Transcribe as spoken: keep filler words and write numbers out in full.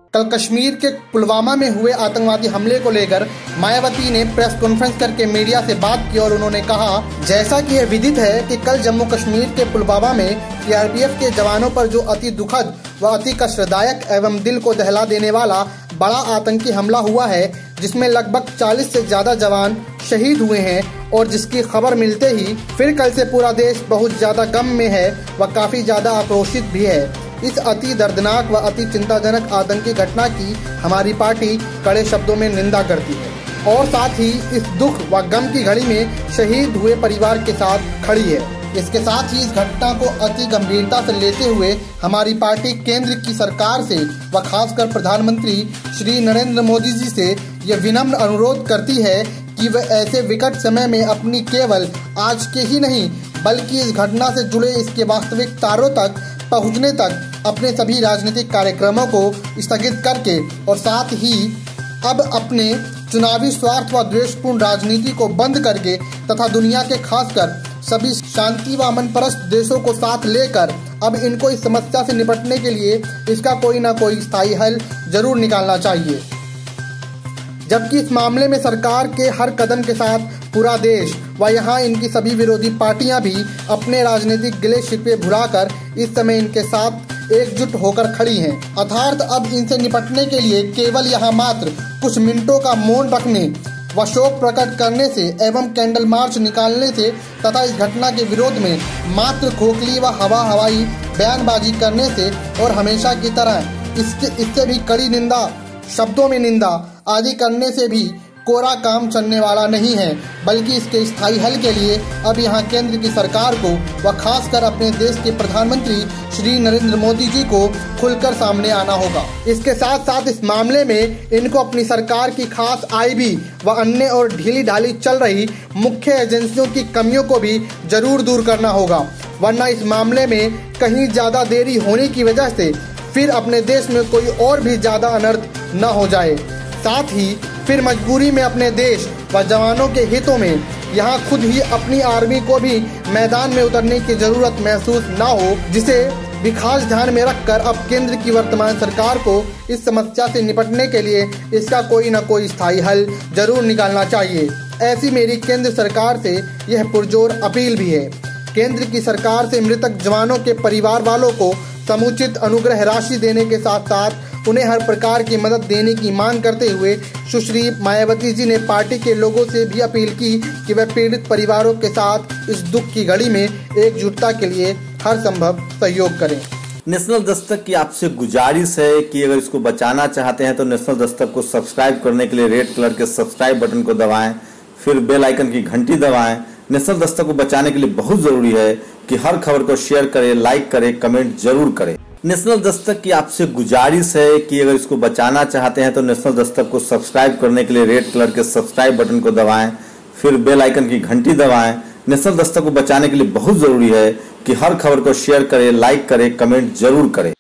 कल कश्मीर के पुलवामा में हुए आतंकवादी हमले को लेकर मायावती ने प्रेस कॉन्फ्रेंस करके मीडिया से बात की और उन्होंने कहा, जैसा कि यह विदित है कि कल जम्मू कश्मीर के पुलवामा में सीआरपीएफ के जवानों पर जो अति दुखद व अति कष्टदायक एवं दिल को दहला देने वाला बड़ा आतंकी हमला हुआ है, जिसमें लगभग चालीस से ज्यादा जवान शहीद हुए हैं और जिसकी खबर मिलते ही फिर कल से पूरा देश बहुत ज्यादा गम में है व काफी ज्यादा आक्रोशित भी है। इस अति दर्दनाक व अति चिंताजनक आतंकी घटना की हमारी पार्टी कड़े शब्दों में निंदा करती है और साथ ही इस दुख व गम की घड़ी में शहीद हुए परिवार के साथ खड़ी है। इसके साथ ही इस घटना को अति गंभीरता से लेते हुए हमारी पार्टी केंद्र की सरकार से व खासकर प्रधानमंत्री श्री नरेंद्र मोदी जी से यह विनम्र अनुरोध करती है कि वह ऐसे विकट समय में अपनी केवल आज के ही नहीं बल्कि इस घटना से जुड़े इसके वास्तविक तारों तक पहुंचने तक अपने सभी राजनीतिक कार्यक्रमों को स्थगित करके और साथ ही अब अपने चुनावी स्वार्थ व द्वेषपूर्ण राजनीति को बंद करके तथा दुनिया के खासकर सभी शांति व अमन परस्त देशों को साथ लेकर अब इनको इस समस्या से निपटने के लिए इसका कोई ना कोई स्थायी हल जरूर निकालना चाहिए। जबकि इस मामले में सरकार के हर कदम के साथ पूरा देश व यहाँ इनकी सभी विरोधी पार्टियां भी अपने राजनीतिक गिले शिकवे भुलाकर इस समय इनके साथ एकजुट होकर खड़ी हैं। अर्थात अब इनसे निपटने के लिए केवल यहाँ मात्र कुछ मिनटों का मौन रखने व शोक प्रकट करने से एवं कैंडल मार्च निकालने से तथा इस घटना के विरोध में मात्र खोखली व हवा हवाई बयानबाजी करने से और हमेशा की तरह इसके इससे भी कड़ी निंदा शब्दों में निंदा आदि करने से भी कोरा काम चलने वाला नहीं है, बल्कि इसके स्थायी हल के लिए अब यहाँ केंद्र की सरकार को व खासकर अपने देश के प्रधानमंत्री श्री नरेंद्र मोदी जी को खुलकर सामने आना होगा। इसके साथ साथ इस मामले में इनको अपनी सरकार की खास आईबी व अन्य और ढीली ढाली चल रही मुख्य एजेंसियों की कमियों को भी जरूर दूर करना होगा, वरना इस मामले में कहीं ज्यादा देरी होने की वजह से फिर अपने देश में कोई और भी ज्यादा अनर्थ न हो जाए। साथ ही फिर मजबूरी में अपने देश व जवानों के हितों में यहाँ खुद ही अपनी आर्मी को भी मैदान में उतरने की जरूरत महसूस न हो, जिसे भी खास ध्यान में रखकर अब केंद्र की वर्तमान सरकार को इस समस्या से निपटने के लिए इसका कोई न कोई स्थायी हल जरूर निकालना चाहिए। ऐसी मेरी केंद्र सरकार से यह पुरजोर अपील भी है। केंद्र की सरकार से मृतक जवानों के परिवार वालों को समुचित अनुग्रह राशि देने के साथ साथ उन्हें हर प्रकार की मदद देने की मांग करते हुए सुश्री मायावती जी ने पार्टी के लोगों से भी अपील की कि वे पीड़ित परिवारों के साथ इस दुख की घड़ी में एकजुटता के लिए हर संभव सहयोग करें। नेशनल दस्तक की आपसे गुजारिश है कि अगर इसको बचाना चाहते हैं तो नेशनल दस्तक को सब्सक्राइब करने के लिए रेड कलर के सब्सक्राइब बटन को दबाएं, फिर बेल आइकन की घंटी दबाएं। नेशनल दस्तक को बचाने के लिए बहुत जरूरी है कि हर खबर को शेयर करें, लाइक करें, कमेंट जरूर करें। नेशनल दस्तक की आपसे गुजारिश है कि अगर इसको बचाना चाहते हैं तो नेशनल दस्तक को सब्सक्राइब करने के लिए रेड कलर के सब्सक्राइब बटन को दबाएं, फिर बेल आइकन की घंटी दबाएं। नेशनल दस्तक को बचाने के लिए बहुत जरूरी है कि हर खबर को शेयर करें, लाइक करें, कमेंट जरूर करें।